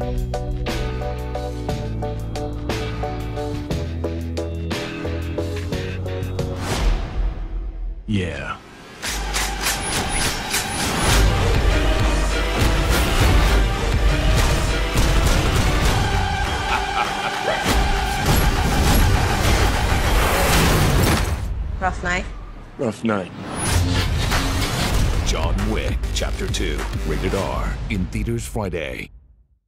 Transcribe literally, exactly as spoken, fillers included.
Yeah. Rough night. Rough night. John Wick Chapter two. Rated R. In theaters Friday.